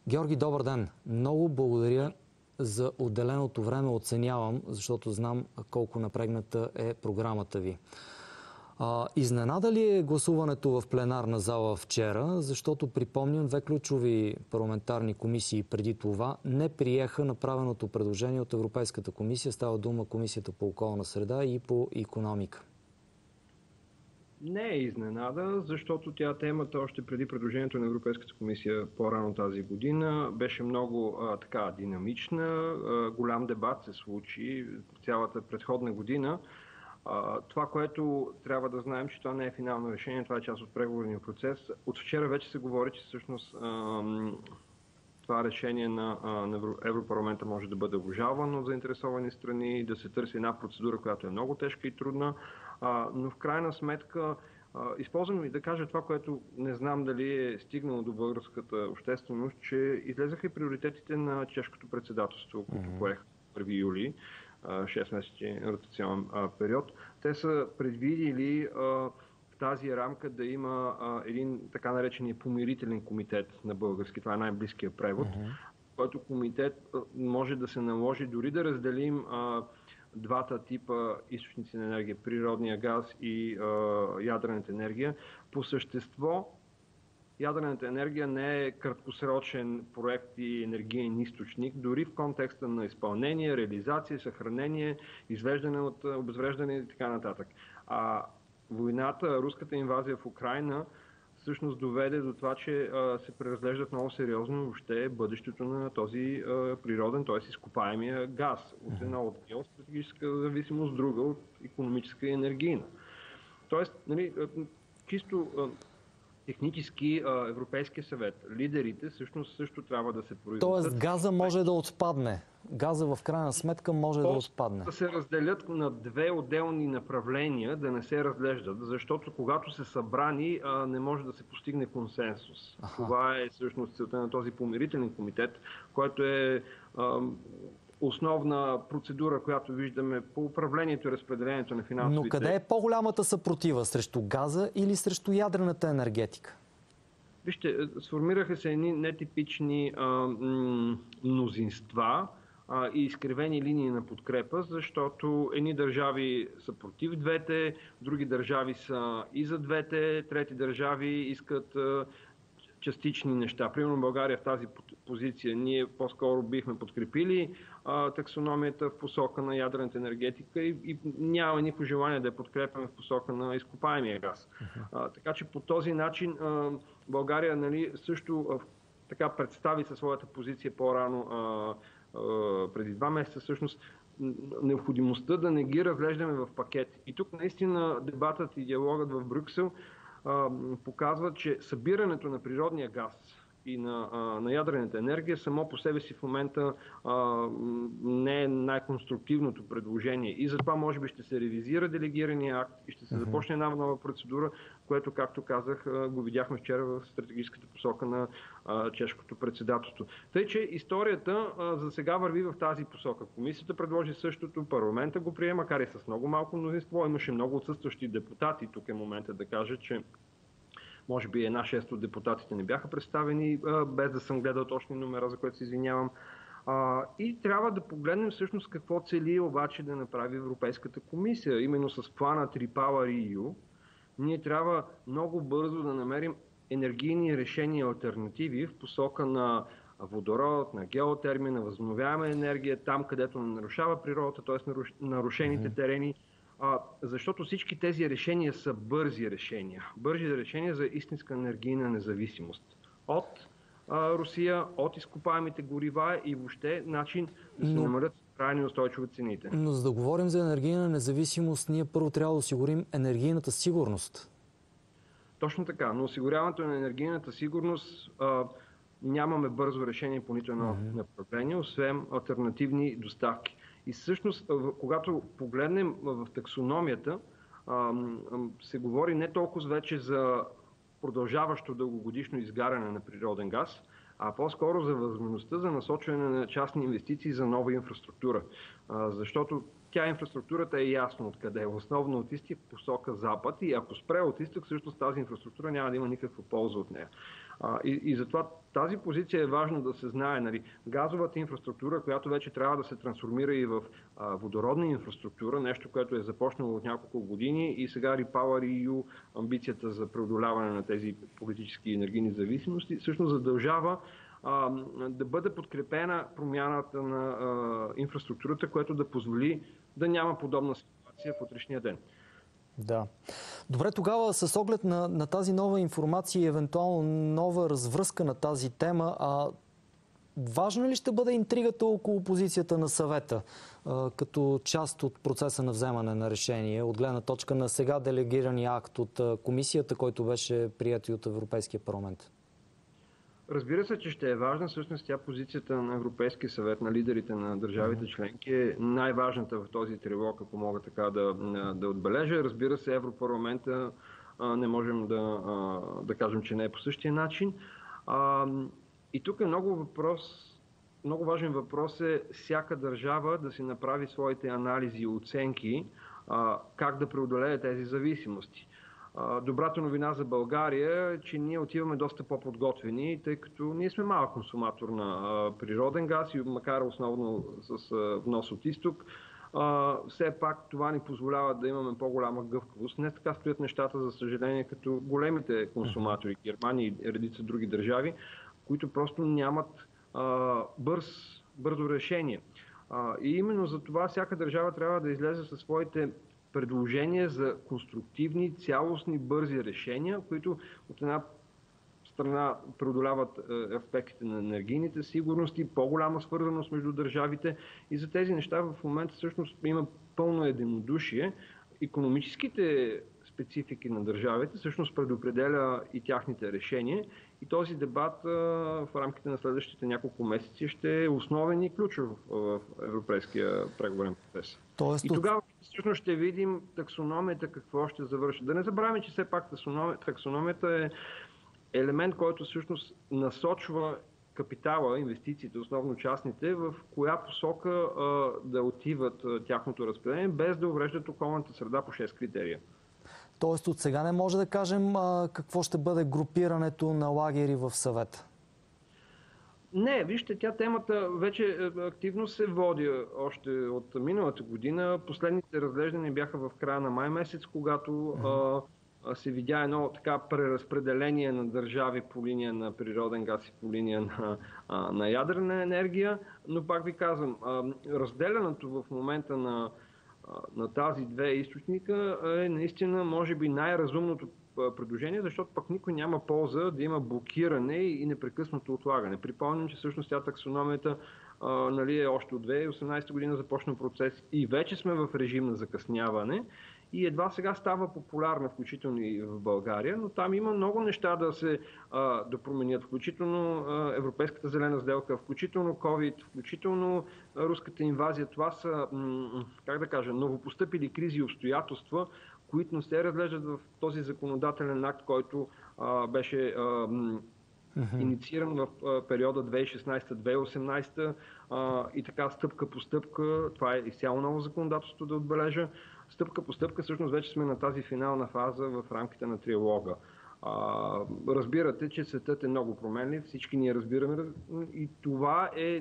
Георги, добър ден! Много благодаря за отделеното време. Оценявам, защото знам колко напрегната е програмата ви. Изненада ли е гласуването в пленарна зала вчера, защото припомням, две ключови парламентарни комисии преди това не приеха направеното предложение от Европейската комисия. Става дума Комисията по околна среда и по икономика. Не е изненада, защото темата още преди предложението на Европейската комисия по-рано тази година беше много динамична. Голям дебат се случи цялата предходна година. Това, което трябва да знаем, че това не е финално решение, това е част от преговорния процес. От вчера вече се говори, че всъщност това решение на Европарламента може да бъде обжалвано от заинтересовани страни, да се търси една процедура, която е много тежка и трудна, но в крайна сметка използвам и да кажа това, което не знам дали е стигнало до българската общественост, че излезаха и приоритетите на чешкото председателство, които поеха 1 юли, 6-месечен ротационен период. Те са предвидили в тази рамка да има един така наречения помирителен комитет на български, това е най-близкия превод, който комитет може да се наложи дори да разделим двата типа източници на енергия, природния газ и ядрената енергия. По същество, ядрената енергия не е краткосрочен проект и енергиен източник, дори в контекста на изпълнение, реализация, съхранение, извеждане от обезвреждане и така нататък. Войната, руската инвазия в Украйна всъщност доведе до това, че се преразглеждат много сериозно въобще бъдещето на този природен, т.е. изкопаемия газ. От една от геостратегическа зависимост, друга от икономическа и енергийна. Тоест, чисто технически Европейския съвет, лидерите също трябва да се произнесат. Тоест газа може да отпадне. Газа в крайна сметка може да отпадне. Да се разделят на две отделни направления, да не се разглеждат, защото когато се събрани, не може да се постигне консенсус. Това е всъщност целта на този помирителен комитет, който е основна процедура, която виждаме по управлението и разпределението на финансовите. Но къде е по-голямата съпротива? Срещу газа или срещу ядрената енергетика? Вижте, сформираха се едни нетипични мнозинства и изкривени линии на подкрепа, защото едни държави са против двете, други държави са и за двете, трети държави искат частични неща. Примерно България в тази позиция ние по-скоро бихме подкрепили таксономията в посока на ядрената енергетика и няма никакво желание да я подкрепяме в посока на изкопаемия газ. Така че по този начин България също така представи със своята позиция по-рано, преди 2 месеца всъщност, необходимостта да не ги разглеждаме в пакет. И тук наистина дебатът и диалогът в Брюксел показва, че събирането на природния газ и на ядрената енергия само по себе си в момента не е най-конструктивното предложение. И затова може би ще се ревизира делегирания акт и ще се започне една нова процедура, което, както казах, го видяхме вчера в стратегическата посока на чешкото председателство. Тъй, че историята за сега върви в тази посока. Комисията предложи същото, парламента го прие, макар и с много малко мнозинство. Имаше много отсъстващи депутати. Тук е момента да кажа, че може би 1/6 от депутатите не бяха представени, без да съм гледал точни номера, за което се извинявам. И трябва да погледнем всъщност какво цели обаче да направи Европейската комисия. Именно с плана REPowerEU ние трябва много бързо да намерим енергийни решения и алтернативи в посока на водород, на геотермия, на възобновяема енергия, там където не нарушава природата, т.е. нарушените терени. Защото всички тези решения са бързи решения. Бързи решения за истинска енергийна независимост. От Русия, от изкопаемите горива и въобще начин да се намалят крайни устойчиво цените. Но за да говорим за енергийна независимост, ние първо трябва да осигурим енергийната сигурност. Точно така. Но осигуряването на енергийната сигурност нямаме бързо решение по нито едно направление, освен алтернативни доставки. И всъщност, когато погледнем в таксономията, се говори не толкова вече за продължаващо дългогодишно изгаряне на природен газ, а по-скоро за възможността за насочване на частни инвестиции за нова инфраструктура. Защото инфраструктурата е ясно откъде е. Основно от изток посока запад и ако спре от изток, всъщност тази инфраструктура няма да има никаква полза от нея. И затова тази позиция е важно да се знае. Нали, газовата инфраструктура, която вече трябва да се трансформира и в водородна инфраструктура, нещо, което е започнало от няколко години и сега REPowerEU, амбицията за преодоляване на тези политически и енергийни зависимости, всъщност задължава да бъде подкрепена промяната на инфраструктурата, което да позволи да няма подобна ситуация в утрешния ден. Да. Добре, тогава с оглед на тази нова информация и евентуално нова развръзка на тази тема, важна ли ще бъде интригата около позицията на съвета като част от процеса на вземане на решение, от гледна точка на сега делегирания акт от комисията, който беше прият и от Европейския парламент? Разбира се, че ще е важна. Всъщност тя позицията на Европейския съвет, на лидерите на държавите членки е най-важната в този трилог, ако мога така да отбележа. Разбира се, Европарламента не можем да кажем, че не е по същия начин. И тук е много важен въпрос е всяка държава да си направи своите анализи и оценки как да преодолее тези зависимости. Добрата новина за България е, че ние отиваме доста по-подготвени, тъй като ние сме малък консуматор на природен газ и макар основно с внос от изток, все пак това ни позволява да имаме по-голяма гъвкавост. Не така стоят нещата, за съжаление, като големите консуматори, Германия и редица други държави, които просто нямат бързо решение. И именно за това всяка държава трябва да излезе със своите предложения за конструктивни, цялостни, бързи решения, които от една страна преодоляват аспектите на енергийните сигурности, по-голяма свързаност между държавите и за тези неща в момента всъщност има пълно единодушие. Икономическите специфики на държавите всъщност предопределя и тяхните решения и този дебат в рамките на следващите няколко месеци ще е основен и ключов в европейския преговорен процес. И тогава всъщност ще видим таксономията какво ще завърши. Да не забравяме, че все пак таксономията е елемент, който всъщност насочва капитала, инвестициите, основно частните, в коя посока да отиват тяхното разпределение, без да увреждат околната среда по 6 критерия. Тоест от сега не може да кажем какво ще бъде групирането на лагери в съвета? Не, вижте, темата вече активно се води още от миналата година. Последните разглеждания бяха в края на май месец, когато се видя едно така преразпределение на държави по линия на природен газ и по линия на ядрена енергия. Но пак ви казвам, разделянето в момента на тази две източника е наистина, може би, най-разумното предложение, защото пък никой няма полза да има блокиране и непрекъснато отлагане. Припомням, че всъщност таксономията е още от 2018 година започна процес и вече сме в режим на закъсняване и едва сега става популярна, включително и в България, но там има много неща да променят, включително Европейската зелена сделка, включително COVID, включително руската инвазия. Това са, новопостъпили кризи и обстоятелства, които не се разглеждат в този законодателен акт, който беше иницииран в периода 2016-2018 и така стъпка по стъпка, това е изцяло ново законодателство да отбележа, стъпка по стъпка всъщност вече сме на тази финална фаза в рамките на триалога. Разбирате, че светът е много променлив, всички ние разбираме и това е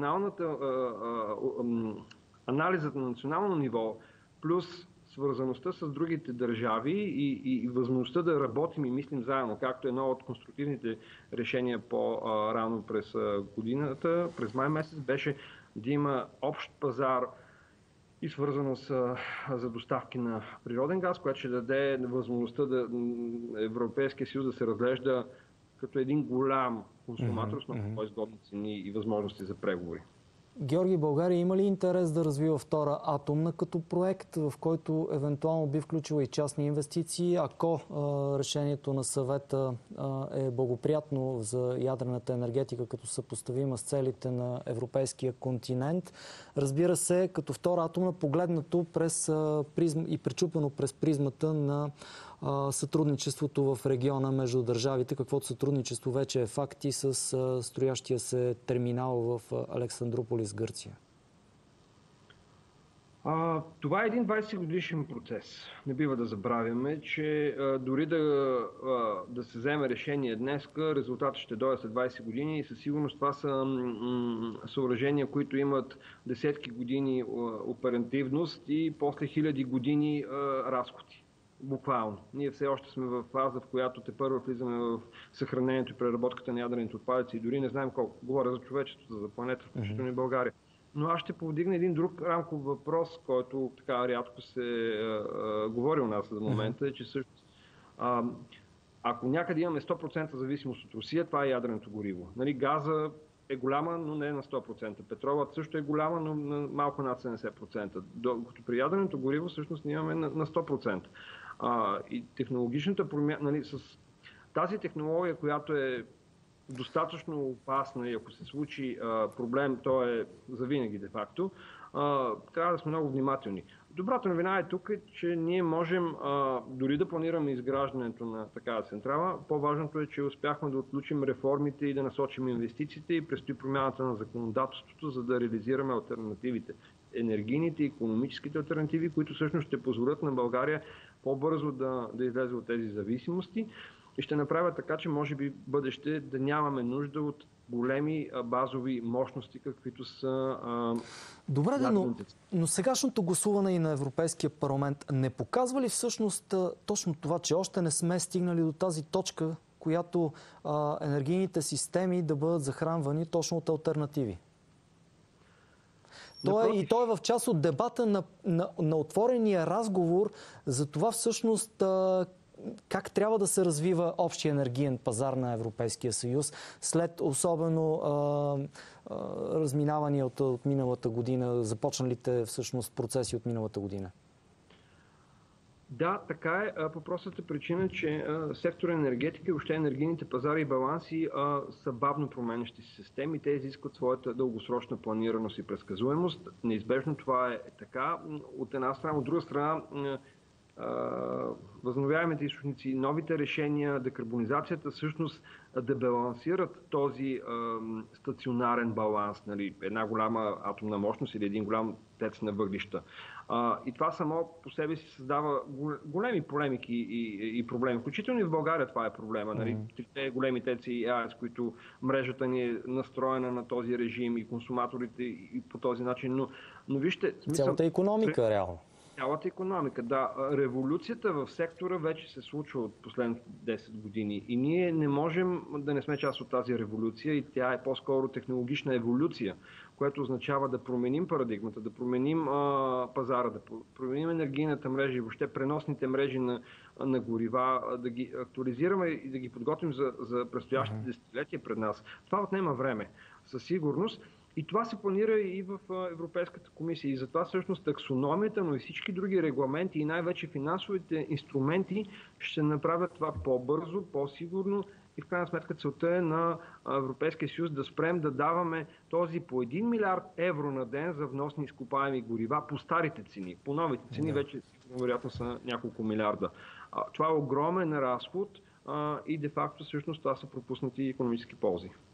анализът на национално ниво, плюс свързаността с другите държави и възможността да работим и мислим заедно, както едно от конструктивните решения по-рано през годината, през май месец, беше да има общ пазар и свързаност за доставки на природен газ, което ще даде възможността Европейския съюз да се разглежда като един голям консуматор с много по-изгодни цени и възможности за преговори. Георги, България има ли интерес да развива втора атомна като проект, в който евентуално би включила и частни инвестиции, ако решението на съвета е благоприятно за ядрената енергетика, като съпоставима с целите на европейския континент? Разбира се, като втора атомна, погледнато и пречупено през призмата на сътрудничеството в региона между държавите, каквото сътрудничество вече е факт и с строящия се терминал в Александрополис, Гърция. Това е един 20-годишен процес. Не бива да забравяме, че дори да се вземе решение днес, резултатът ще дойде след 20 години и със сигурност това са съоръжения, които имат десетки години оперативност и после хиляди години разходи. Буквално. Ние все още сме в фаза, в която тепърва влизаме в съхранението и преработката на ядрените отпадъци и дори не знаем колко. Говоря за човечеството, за планетата, включително и България. Но аз ще повдигна един друг рамков въпрос, който така рядко се говори у нас за момента, е, че всъщност ако някъде имаме 100% зависимост от Русия, това е ядреното гориво. Нали, газа е голяма, но не на 100%. Петролът също е голяма, но на малко над 70%. Докато при ядреното гориво всъщност ние имаме на 100%. И технологичната промяна, нали, с тази технология, която е достатъчно опасна и ако се случи проблем, то е завинаги де-факто, трябва да сме много внимателни. Добрата новина е тук, че ние можем дори да планираме изграждането на такава централа. По-важното е, че успяхме да отключим реформите и да насочим инвестициите и предстои промяната на законодателството, за да реализираме алтернативите. Енергийните и икономическите алтернативи, които всъщност ще позволят на България по-бързо да излезе от тези зависимости и ще направят така, че може би в бъдеще да нямаме нужда от големи базови мощности, каквито са... Добре, но сегашното гласуване и на Европейския парламент не показва ли всъщност точно това, че още не сме стигнали до тази точка, която енергийните системи да бъдат захранвани точно от алтернативи? И то е в част от дебата на отворения разговор за това всъщност как трябва да се развива общия енергиен пазар на Европейския съюз след особено разминавания от миналата година, започналите всъщност процеси от миналата година? Да, така е. По простата причина, че сектора енергетика и въобще енергийните пазари и баланси са бавно променящи се системи. Те изискват своята дългосрочна планираност и предсказуемост. Неизбежно това е така. От една страна, от друга страна, възобновяемите източници, новите решения, декарбонизацията всъщност да балансират този стационарен баланс, нали, една голяма атомна мощност или един голям тец на въглища. И това само по себе си създава големи полемики и проблеми. Включително и в България това е проблема. Нали? Трите големи теци и АЕЦ, които мрежата ни е настроена на този режим и консуматорите и по този начин. Но вижте... Цялата икономика, реално. Цялата икономика, да. Революцията в сектора вече се случва от последните 10 години и ние не можем да не сме част от тази революция и тя е по-скоро технологична еволюция, което означава да променим парадигмата, да променим пазара, да променим енергийната мрежа и въобще преносните мрежи на горива, да ги актуализираме и да ги подготвим за предстоящите десетилетия пред нас. Това отнема време, със сигурност. И това се планира и в Европейската комисия. И затова всъщност таксономията, но и всички други регламенти и най-вече финансовите инструменти ще направят това по-бързо, по-сигурно и в крайна сметка целта е на Европейския съюз да спрем да даваме този по 1 милиард евро на ден за вносни изкопаеми горива по старите цени. По новите цени вече вероятно са няколко милиарда. Това е огромен разход и де-факто всъщност това са пропуснати икономически ползи.